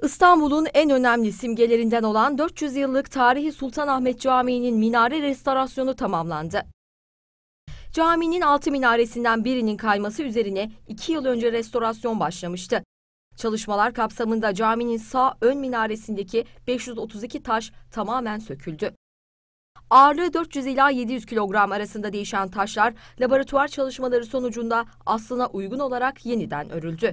İstanbul'un en önemli simgelerinden olan 400 yıllık tarihi Sultanahmet Camii'nin minare restorasyonu tamamlandı. Caminin 6 minaresinden birinin kayması üzerine 2 yıl önce restorasyon başlamıştı. Çalışmalar kapsamında caminin sağ ön minaresindeki 532 taş tamamen söküldü. Ağırlığı 400 ila 700 kilogram arasında değişen taşlar laboratuvar çalışmaları sonucunda aslına uygun olarak yeniden örüldü.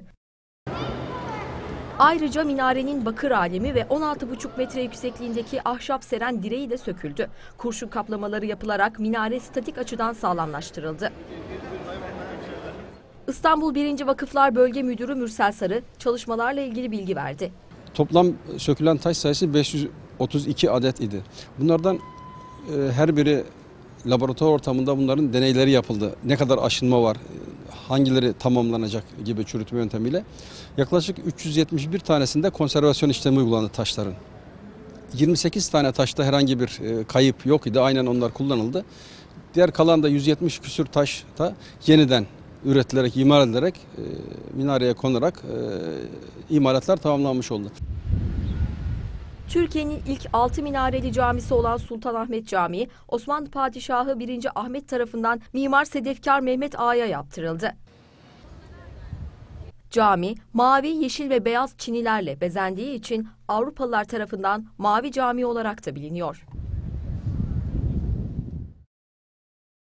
Ayrıca minarenin bakır alemi ve 16,5 metre yüksekliğindeki ahşap seren direği de söküldü. Kurşun kaplamaları yapılarak minare statik açıdan sağlamlaştırıldı. İstanbul 1. Vakıflar Bölge Müdürü Mürsel Sarı çalışmalarla ilgili bilgi verdi. Toplam sökülen taş sayısı 532 adet idi. Bunlardan her biri laboratuvar ortamında bunların deneyleri yapıldı. Ne kadar aşınma var, hangileri tamamlanacak gibi çürütme yöntemiyle. Yaklaşık 371 tanesinde konservasyon işlemi uygulandı taşların. 28 tane taşta herhangi bir kayıp yok idi. Aynen onlar kullanıldı. Diğer kalan da 170 küsür taş da yeniden üretilerek, imal edilerek minareye konularak imalatlar tamamlanmış oldu. Türkiye'nin ilk 6 minareli camisi olan Sultanahmet Camii, Osmanlı Padişahı 1. Ahmet tarafından Mimar Sedefkar Mehmet Ağa'ya yaptırıldı. Cami, mavi, yeşil ve beyaz çinilerle bezendiği için Avrupalılar tarafından Mavi Cami olarak da biliniyor.